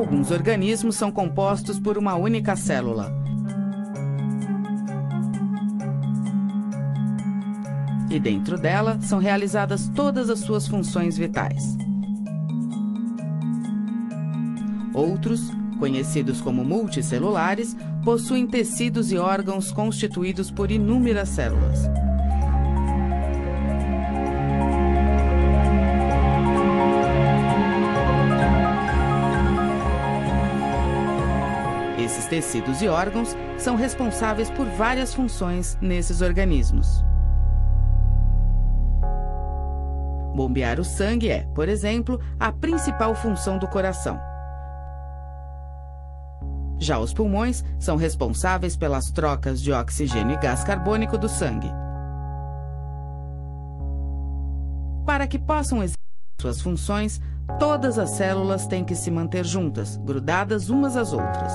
Alguns organismos são compostos por uma única célula. E dentro dela são realizadas todas as suas funções vitais. Outros, conhecidos como multicelulares, possuem tecidos e órgãos constituídos por inúmeras células. Esses tecidos e órgãos são responsáveis por várias funções nesses organismos. Bombear o sangue é, por exemplo, a principal função do coração. Já os pulmões são responsáveis pelas trocas de oxigênio e gás carbônico do sangue. Para que possam exercer suas funções, todas as células têm que se manter juntas, grudadas umas às outras.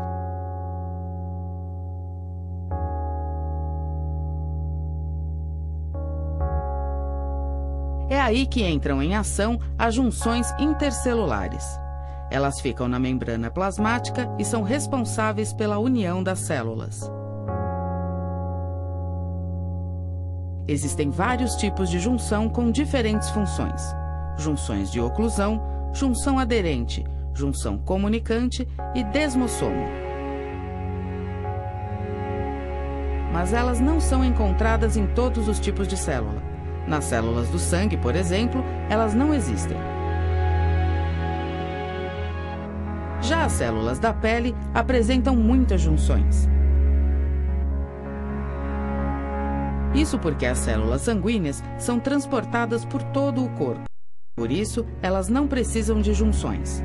É aí que entram em ação as junções intercelulares. Elas ficam na membrana plasmática e são responsáveis pela união das células. Existem vários tipos de junção com diferentes funções: junções de oclusão, junção aderente, junção comunicante e desmossomo. Mas elas não são encontradas em todos os tipos de célula. Nas células do sangue, por exemplo, elas não existem. Já as células da pele apresentam muitas junções. Isso porque as células sanguíneas são transportadas por todo o corpo. Por isso, elas não precisam de junções.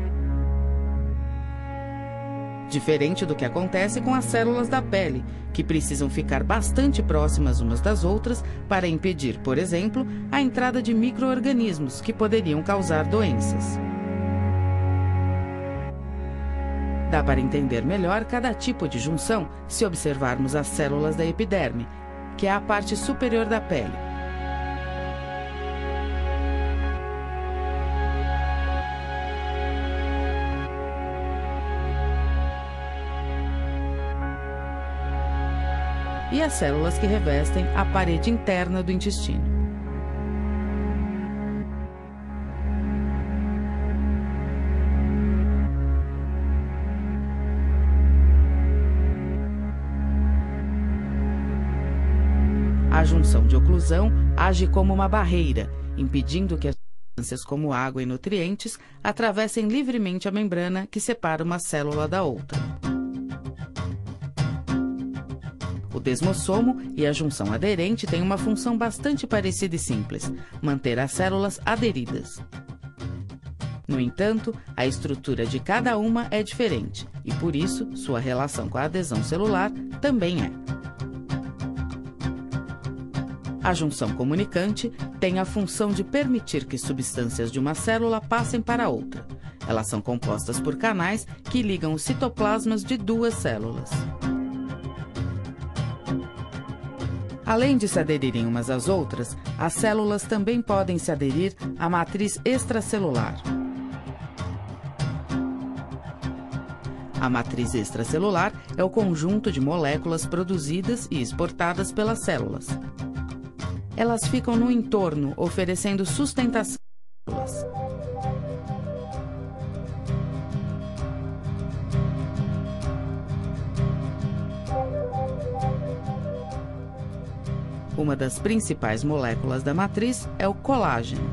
Diferente do que acontece com as células da pele, que precisam ficar bastante próximas umas das outras para impedir, por exemplo, a entrada de micro-organismos que poderiam causar doenças. Dá para entender melhor cada tipo de junção se observarmos as células da epiderme, que é a parte superior da pele. E as células que revestem a parede interna do intestino. A junção de oclusão age como uma barreira, impedindo que as substâncias como água e nutrientes atravessem livremente a membrana que separa uma célula da outra. O desmossomo e a junção aderente têm uma função bastante parecida e simples: manter as células aderidas. No entanto, a estrutura de cada uma é diferente e, por isso, sua relação com a adesão celular também é. A junção comunicante tem a função de permitir que substâncias de uma célula passem para outra. Elas são compostas por canais que ligam os citoplasmas de duas células. Além de se aderirem umas às outras, as células também podem se aderir à matriz extracelular. A matriz extracelular é o conjunto de moléculas produzidas e exportadas pelas células. Elas ficam no entorno, oferecendo sustentação às células. Uma das principais moléculas da matriz é o colágeno.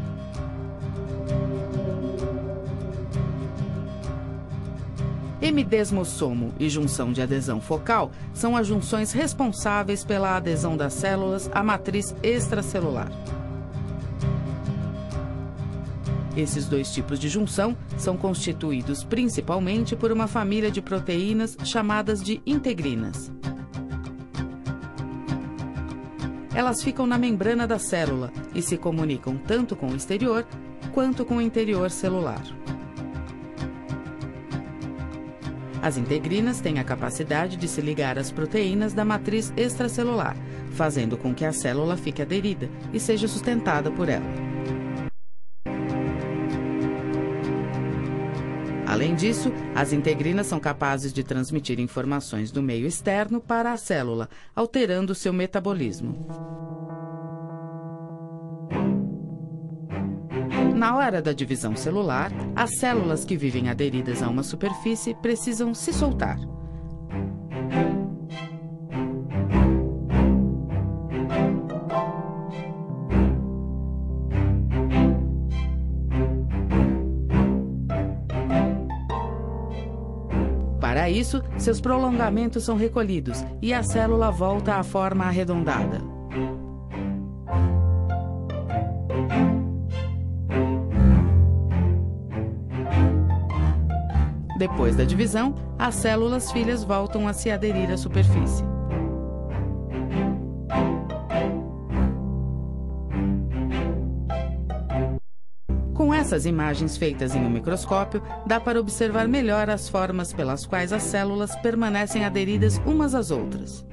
Hemidesmossomo e junção de adesão focal são as junções responsáveis pela adesão das células à matriz extracelular. Esses dois tipos de junção são constituídos principalmente por uma família de proteínas chamadas de integrinas. Elas ficam na membrana da célula e se comunicam tanto com o exterior quanto com o interior celular. As integrinas têm a capacidade de se ligar às proteínas da matriz extracelular, fazendo com que a célula fique aderida e seja sustentada por ela. Além disso, as integrinas são capazes de transmitir informações do meio externo para a célula, alterando seu metabolismo. Na hora da divisão celular, as células que vivem aderidas a uma superfície precisam se soltar. Para isso, seus prolongamentos são recolhidos e a célula volta à forma arredondada. Depois da divisão, as células filhas voltam a se aderir à superfície. Com essas imagens feitas em um microscópio, dá para observar melhor as formas pelas quais as células permanecem aderidas umas às outras.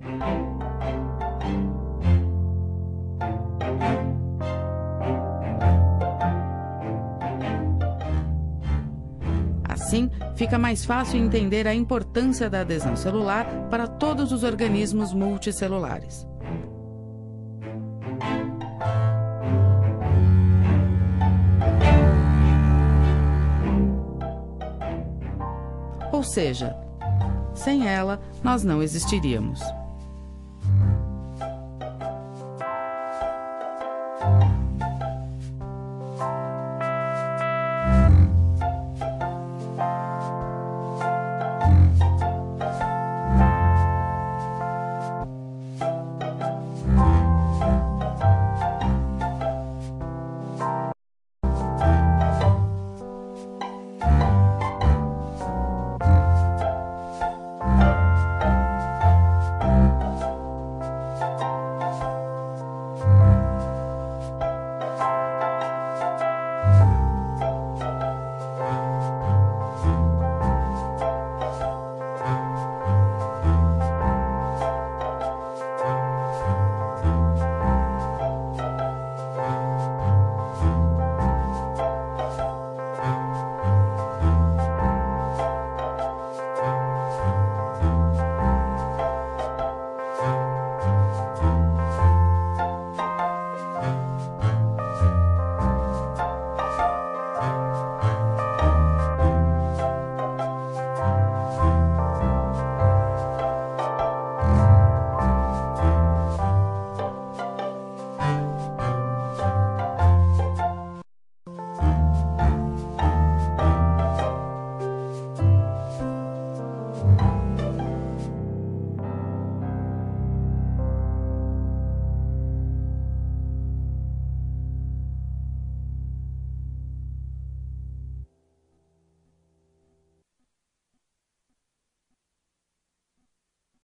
Assim, fica mais fácil entender a importância da adesão celular para todos os organismos multicelulares. Ou seja, sem ela, nós não existiríamos.